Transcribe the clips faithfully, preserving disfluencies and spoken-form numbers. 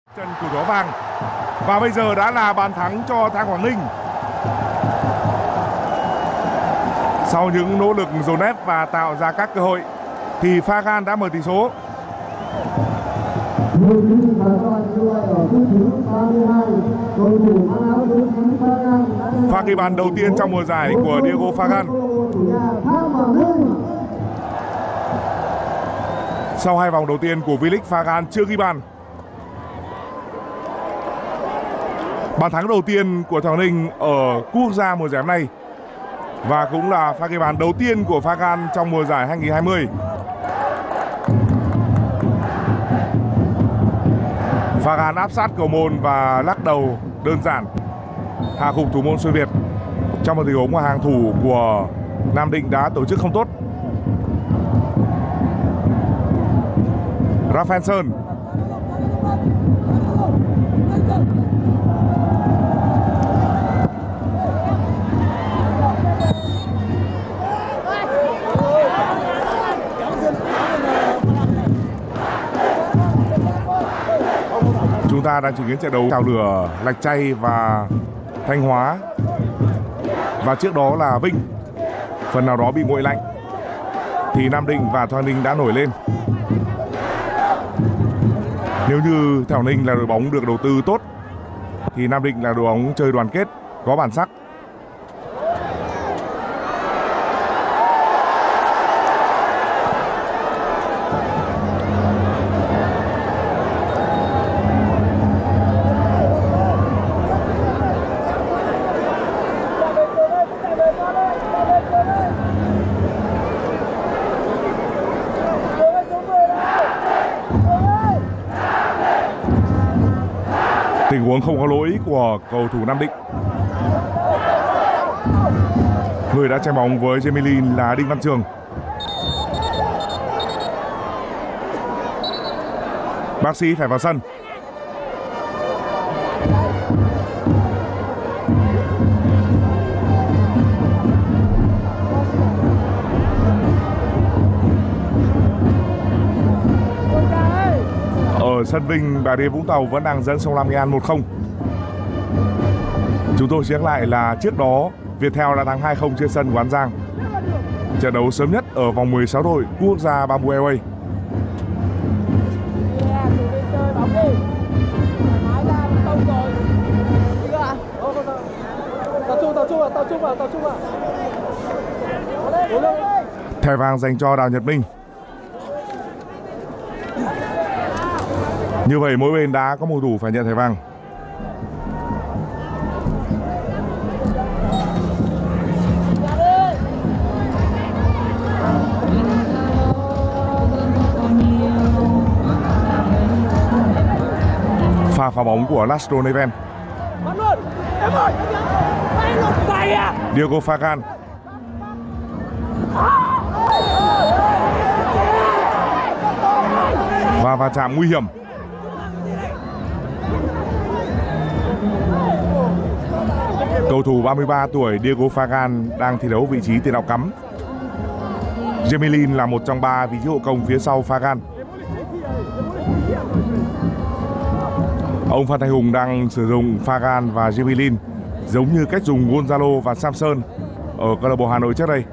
Chân của gió vàng. Và bây giờ đã là bàn thắng cho Than Quảng Ninh. Sau những nỗ lực dồn ép và tạo ra các cơ hội thì Fagan đã mở tỷ số. Pha ghi bàn đầu tiên trong mùa giải của Diego Fagan. Sau hai vòng đầu tiên của V-League, Fagan chưa ghi bàn. Bàn thắng đầu tiên của Than Quảng Ninh ở quốc gia mùa giải năm nay và cũng là pha ghi bàn đầu tiên của Fagan trong mùa giải hai nghìn không trăm hai mươi. Fagan áp sát cầu môn và lắc đầu đơn giản hạ gục thủ môn Xuyên Việt trong một tình huống mà hàng thủ của Nam Định đã tổ chức không tốt. Rafael Sơn. Chúng ta đang chứng kiến trận đấu chào lửa Lạch Tray và Thanh Hóa, và trước đó là Vinh phần nào đó bị nguội lạnh, thì Nam Định và Than Quảng Ninh đã nổi lên. Nếu như Than Quảng Ninh là đội bóng được đầu tư tốt thì Nam Định là đội bóng chơi đoàn kết, có bản sắc. Tình huống không có lỗi của cầu thủ Nam Định. Người đã chạm bóng với Gemelin là Đinh Văn Trường. Bác sĩ phải vào sân. Ở sân Vinh, Bà Rịa Vũng Tàu vẫn đang dẫn Sông Lam Nghệ An một không. Chúng tôi sẽ nhắc lại là trước đó Viettel đã thắng hai không trên sân của An Giang, trận đấu sớm nhất ở vòng mười sáu đội quốc gia Bamboo Airways. Thẻ vàng dành cho Đào Nhật Minh. Như vậy mỗi bên đã có một cầu thủ phải nhận thẻ vàng. Pha phá bóng của Lastro Neven. Diego Fagan. Và va chạm nguy hiểm. Cầu thủ ba mươi ba tuổi Diego Fagan đang thi đấu vị trí tiền đạo cắm. Gemelin là một trong ba vị trí hộ công phía sau Fagan. Ông Phan Thanh Hùng đang sử dụng Fagan và Gemelin giống như cách dùng Gonzalo và Samson ở câu lạc bộ Hà Nội trước đây.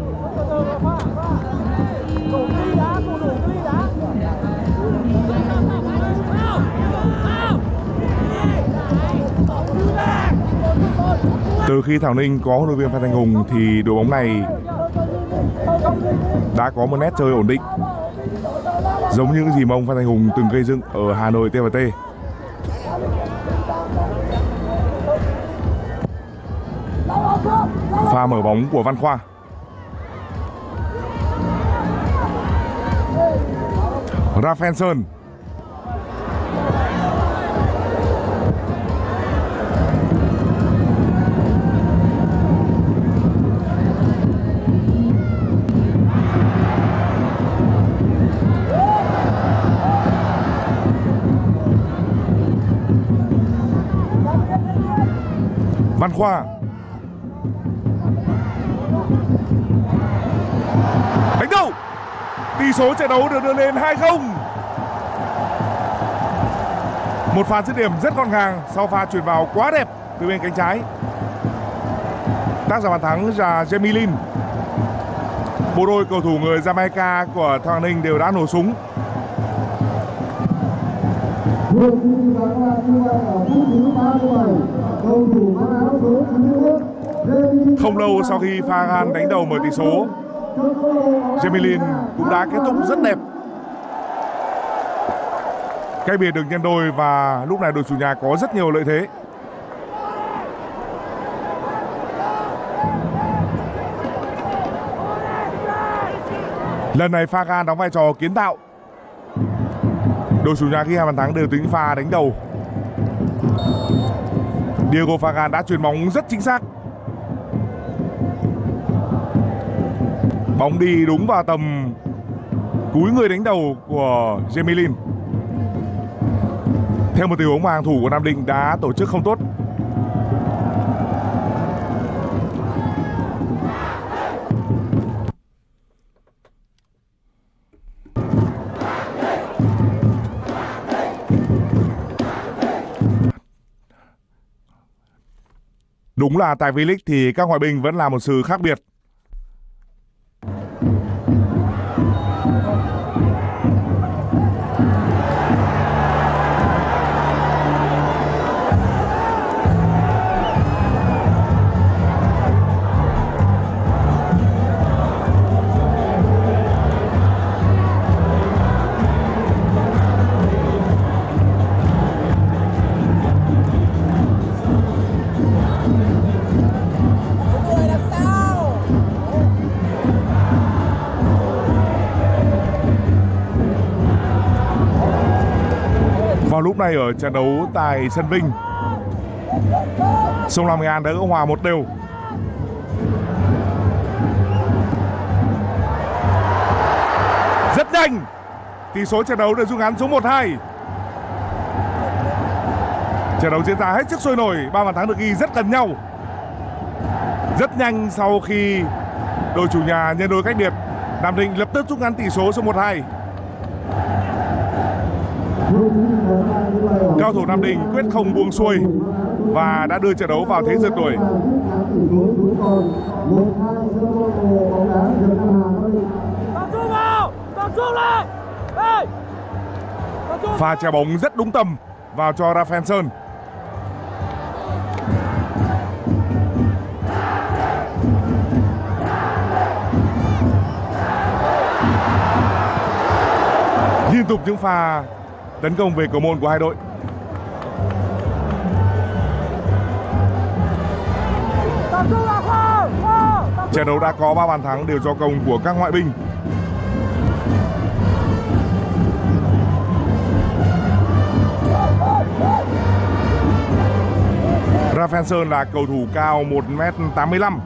Từ khi Thảo Ninh có huấn luyện viên Phan Thanh Hùng thì đội bóng này đã có một nét chơi ổn định, giống như những gì mà ông Phan Thanh Hùng từng gây dựng ở Hà Nội tê vê tê. Pha mở bóng của Văn Khoa. Rafael Sơn. Văn Khoa. Đánh đầu. Tỷ số trận đấu được đưa lên hai không. Một pha dứt điểm rất gọn gàng sau pha chuyền vào quá đẹp từ bên cánh trái. Tác giả bàn thắng là Jamie Lin. Bộ đôi cầu thủ người Jamaica của Hoàng Ninh đều đã nổ súng. Không lâu sau khi Fagan đánh đầu mở tỷ số, Jamie Lin cũng đã kết thúc rất đẹp. Cách biệt được nhân đôi và lúc này đội chủ nhà có rất nhiều lợi thế. Lần này Fagan đóng vai trò kiến tạo. Đội chủ nhà ghi hai bàn thắng đều từ những pha đánh đầu. Diego Fagan đã chuyền bóng rất chính xác. Bóng đi đúng vào tầm cúi người đánh đầu của Jamie Lin. Theo một tình huống mà hàng thủ của Nam Định đã tổ chức không tốt. Đúng là tại V-League thì các ngoại binh vẫn là một sự khác biệt. Vào lúc này ở trận đấu tại sân Vinh, Sông Lam Nghệ An đã gỡ hòa một đều. Rất nhanh, tỷ số trận đấu được rút ngắn xuống một hai. Trận đấu diễn ra hết sức sôi nổi, ba bàn thắng được ghi rất gần nhau. Rất nhanh sau khi đội chủ nhà nhân đôi cách biệt, Nam Định lập tức rút ngắn tỷ số xuống một hai. Cao thủ Nam Định quyết không buông xuôi và đã đưa trận đấu vào thế rượt đuổi. Pha chèo bóng rất đúng tầm vào cho Rafael Sơn. Liên tục những pha tấn công về cầu môn của hai đội. Trận đấu đã có ba bàn thắng đều do công của các ngoại binh. Rafael Sơn là cầu thủ cao một mét tám mươi lăm.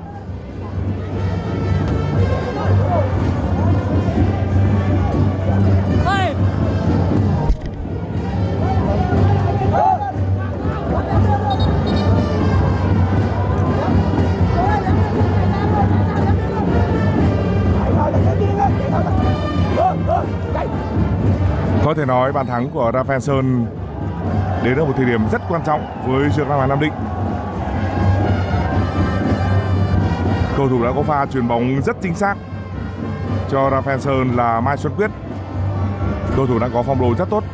Có thể nói bàn thắng của Rafael Sơn đến ở một thời điểm rất quan trọng với Trường Nam Nam Định. Cầu thủ đã có pha chuyền bóng rất chính xác cho Rafael Sơn là Mai Xuân Quyết. Cầu thủ đang có phong độ rất tốt.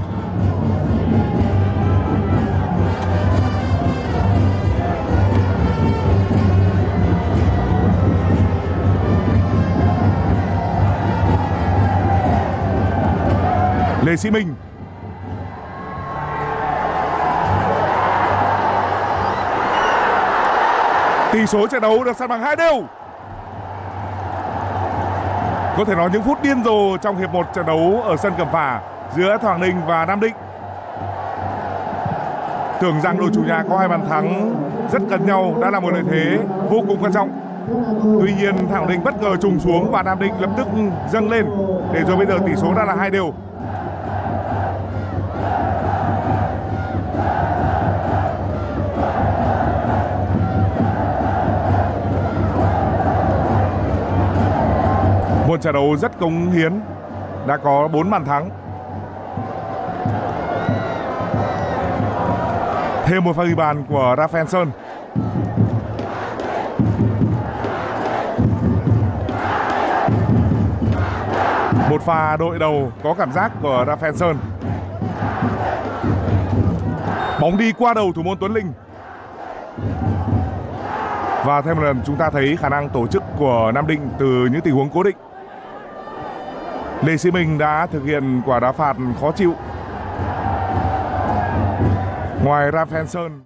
Lê Sĩ Minh. Tỷ số trận đấu được san bằng hai đều. Có thể nói những phút điên rồ trong hiệp một trận đấu ở sân Cẩm Phả giữa Hoàng Ninh và Nam Định. Tưởng rằng đội chủ nhà có hai bàn thắng rất gần nhau đã là một lợi thế vô cùng quan trọng. Tuy nhiên Hoàng Ninh bất ngờ trùng xuống và Nam Định lập tức dâng lên để rồi bây giờ tỷ số đã là hai đều. Một trận đấu rất cống hiến, đã có bốn bàn thắng. Thêm một pha ghi bàn của Rafael Sơn. Một pha đội đầu có cảm giác của Rafael Sơn. Bóng đi qua đầu thủ môn Tuấn Linh. Và thêm một lần chúng ta thấy khả năng tổ chức của Nam Định từ những tình huống cố định. Lê Sĩ Minh đã thực hiện quả đá phạt khó chịu. Ngoài Rafael Sơn